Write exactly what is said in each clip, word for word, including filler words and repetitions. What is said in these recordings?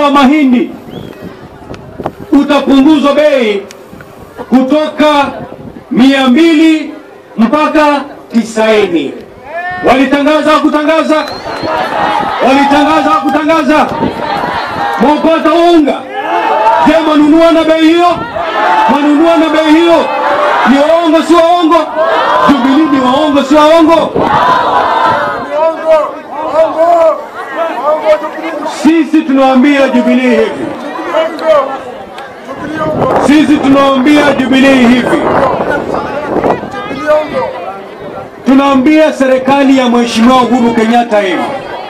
wa mahindi utapunguzwa bei kutoka mia mbili mpaka tisaini. Walitangaza kutangaza, walitangaza kutangaza. Mwapata unga, je, manunua na bei hiyo? Manunua na bei hiyo? Ni waongo si waongo? Jubilee ni waongo si waongo? Sisi tunawaambia Jubilee hivi. Sisi tunawaambia Jubilee hivi. Tunaambia serikali ya Mheshimiwa Uhuru Kenyatta hivi.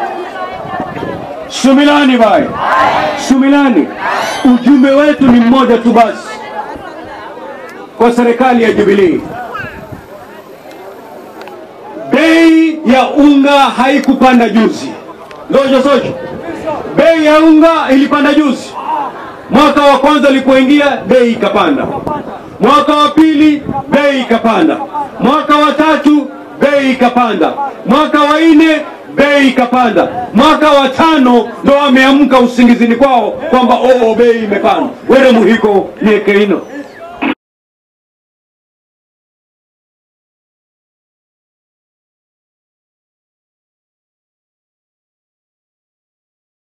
Sumilani bai. Sumilani. Ujumbe wetu ni mmoja tu basi. Kwa serikali ya Jubilee. Bei ya unga haikupanda juzi. Ndojo sojo. Bei ya unga ilipanda juzi. Mwaka wa kwanza ilipoingia bei ikapanda. Mwaka wa pili bei ikapanda. Mwaka wa tatu bei ikapanda. Mwaka wa nne bei ikapanda. Mwaka wa tano ndo wameamka usingizini kwao kwamba oh bei imepanda. Wele muhiko niekeino.